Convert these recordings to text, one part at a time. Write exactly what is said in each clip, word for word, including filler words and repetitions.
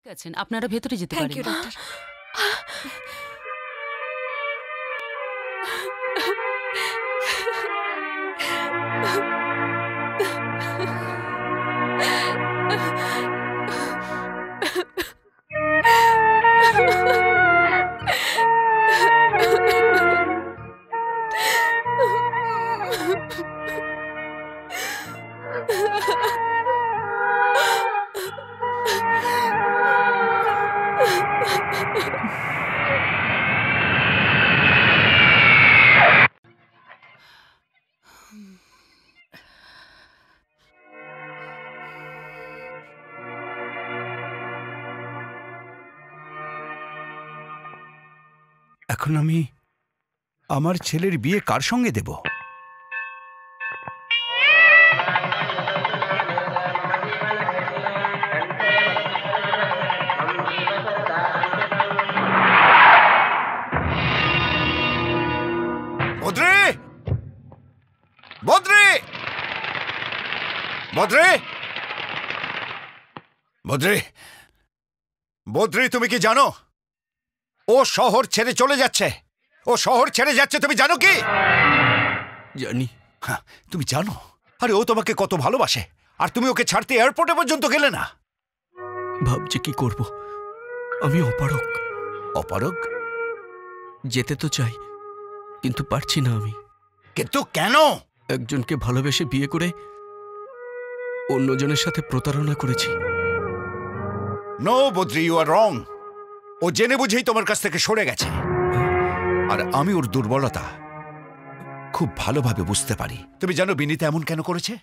ঠিক আছেন, আপনারা ভেতরে যেতে থ্যাংক পারেন। You doctor. এখন আমি আমার ছেলের বিয়ে কার সঙ্গে দেব? বদ্রে! বদ্রে! বদ্রে! বদ্রে! বদ্রে, তুমি কি জানো ও শহর ছেড়ে চলে যাচ্ছে? ও শহর ছেড়ে যাচ্ছে, তুমি জানো কি? জানি। হ্যাঁ, তুমি জানো? আরে ও তোমাকে কত ভালোবাসে, আর তুমি ওকে ছাড়তে এয়ারপোর্টে পর্যন্ত গেলে না। ভাবছি কি করব। আমি অপারগ। অপারগ? যেতে তো চাই, কিন্তু পারছি না আমি। কিন্তু কেন? একজনকে ভালোবেসে বিয়ে করে অন্যজনের সাথে প্রতারণা করেছি। নো বদ্রি, ইউ আর রং। ও জেনে বুঝেই তোমার কাছ থেকে সরে গেছে, আর আমি ওর দুর্বলতা খুব ভালোভাবে বুঝতে পারি। তুমি জানো বিনীতা এমন কেন করেছে?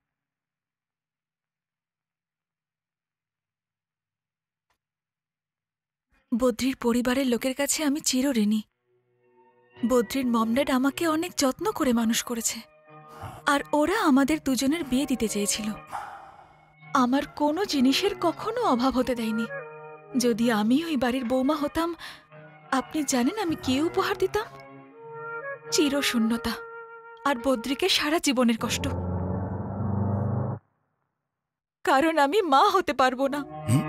বদ্রির পরিবারের লোকের কাছে আমি চিরঋণী। বদ্রির মম ড্যাড আমাকে অনেক যত্ন করে মানুষ করেছে, আর ওরা আমাদের দুজনের বিয়ে দিতে চেয়েছিল। আমার কোনো জিনিসের কখনো অভাব হতে দেয়নি। যদি আমি ওই বাড়ির বৌমা হতাম, আপনি জানেন আমি কি উপহার দিতাম? চিরশূন্যতা আর বদ্রিকে সারা জীবনের কষ্ট। কারণ আমি মা হতে পারবো না।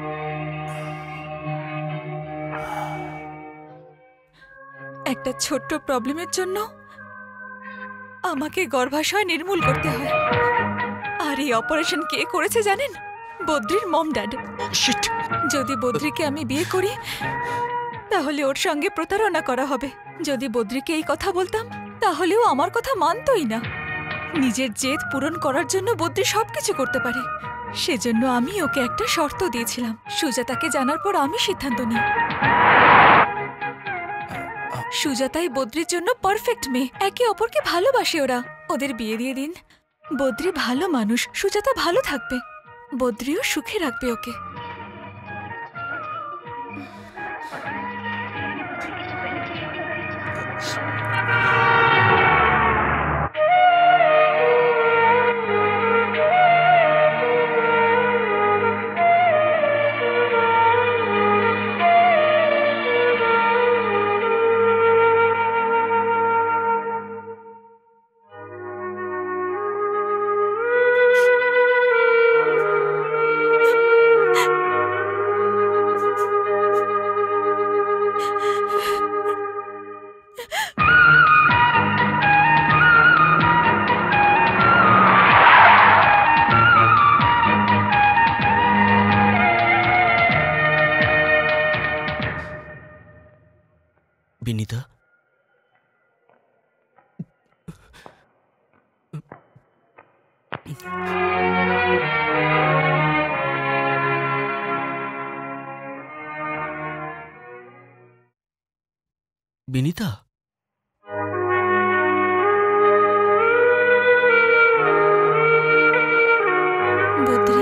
একটা ছোট্ট প্রবলেমের জন্য আমাকে গর্ভাশয় নির্মূল করতে হয়। আর এই অপারেশন কে করেছে জানেন? বদ্রির মম ড্যাড। যদি বদ্রিকে আমি বিয়ে করি, তাহলে ওর সঙ্গে প্রতারণা করা হবে। যদি বদ্রিকে এই কথা বলতাম, তাহলেও আমার কথা মানতই না। নিজের জেদ পূরণ করার জন্য বদ্রি সবকিছু করতে পারে। সেজন্য আমি ওকে একটা শর্ত দিয়েছিলাম। সুজাতাকে জানার পর আমি সিদ্ধান্ত নিই। সুজাতাই বদ্রির জন্য পারফেক্ট মেয়ে। একে অপরকে ভালোবাসে ওরা। ওদের বিয়ে দিয়ে দিন। বদ্রি ভালো মানুষ, সুজাতা ভালো থাকবে, বদ্রিও সুখে রাখবে ওকে। বিনীতা, বিনীতা, বদ্রি,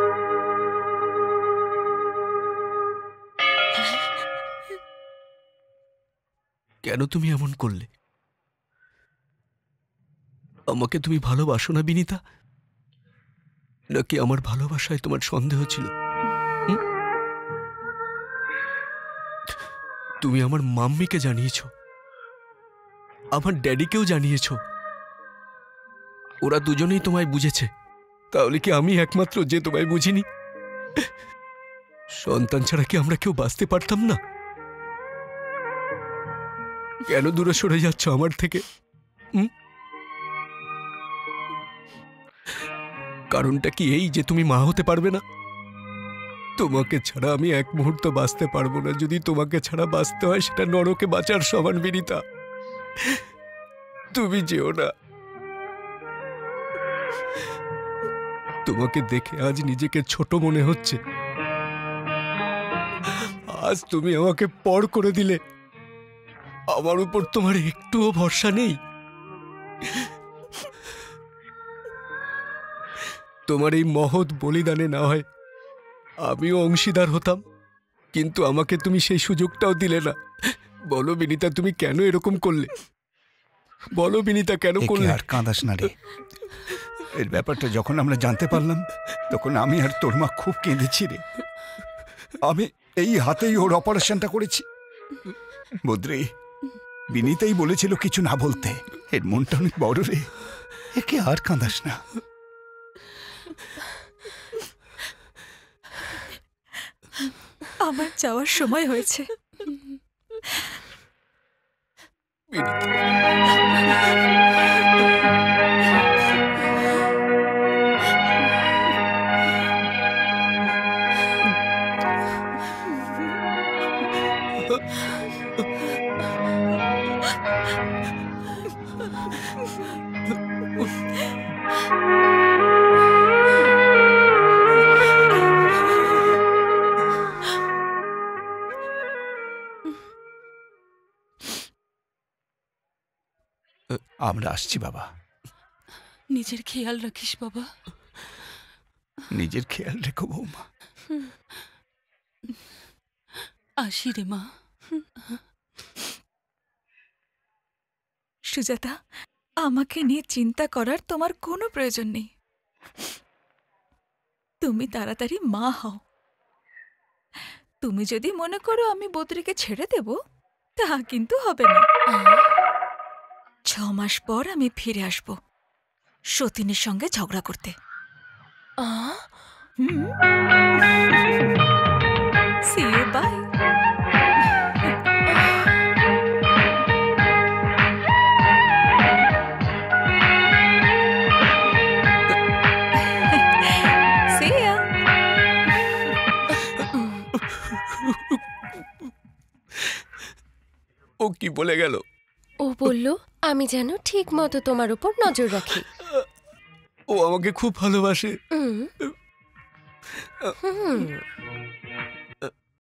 কেন তুমি এমন করলে? আমাকে তুমি ভালোবাসো না বিনীতা? নাকি আমার ভালোবাসায় তোমার সন্দেহ ছিল? তুমি আমার মাম্মিকে জানিয়েছ, আমার ড্যাডিকেও জানিয়েছ। ওরা দুজনেই তোমায় বুঝেছে। তাহলে কি আমি একমাত্র যে তোমায় বুঝিনি? সন্তান ছাড়া কি আমরা কেউ বাঁচতে পারতাম না? কেন দূরে সরে যাচ্ছ আমার থেকে? হুম? কারণটা কি এই যে তুমি মা হতে পারবে না? তোমাকে ছাড়া আমি এক মুহূর্ত বাঁচতে পারবো না। যদি তোমাকে ছাড়া বাঁচতে হয় সেটা নরকে বাঁচার সমান বিনিতা। তুমি যেও না। তোমাকে দেখে আজ নিজেকে ছোট মনে হচ্ছে। আজ তুমি আমাকে পর করে দিলে। আমার উপর তোমার একটুও ভরসা নেই। তোমার এই মহৎ বলিদানে না হয় আমিও অংশীদার হতাম, কিন্তু আমাকে তুমি সেই সুযোগটাও দিলে না। বলো বিনিতা, তুমি কেন এরকম করলে? বলো বিনিতা, কেন একে করলে? আর কাঁদাস না রে। এর ব্যাপারটা যখন আমরা জানতে পারলাম তখন আমি আর তোর মা খুব কেঁদেছি রে। আমি এই হাতেই ওর অপারেশনটা করেছি। বদ্রি, বিনীতাই বলেছিল কিছু না বলতে। এর মনটা অনেক বড় রে, একে আর কাঁদাস না। আমার যাওয়ার সময় হয়েছে। আমরা আসছি বাবা। নিজের খেয়াল রাখিস বাবা। নিজের খেয়াল রেখো বৌমা। আসি রে মা। সুজাতা, আমাকে নিয়ে চিন্তা করার তোমার কোনো প্রয়োজন নেই। তুমি তাড়াতাড়ি মা হও। তুমি যদি মনে করো আমি বদ্রিকে ছেড়ে দেব, তা কিন্তু হবে না। ছ মাস পর আমি ফিরে আসব সতীনের সঙ্গে ঝগড়া করতে। হুম। See you, bye. See ya. ও কি বলে গেল? ও বলল আমি যেন ঠিক মতো তোমার উপর নজর রাখি। ও আমাকে খুব ভালোবাসে। হুম হুম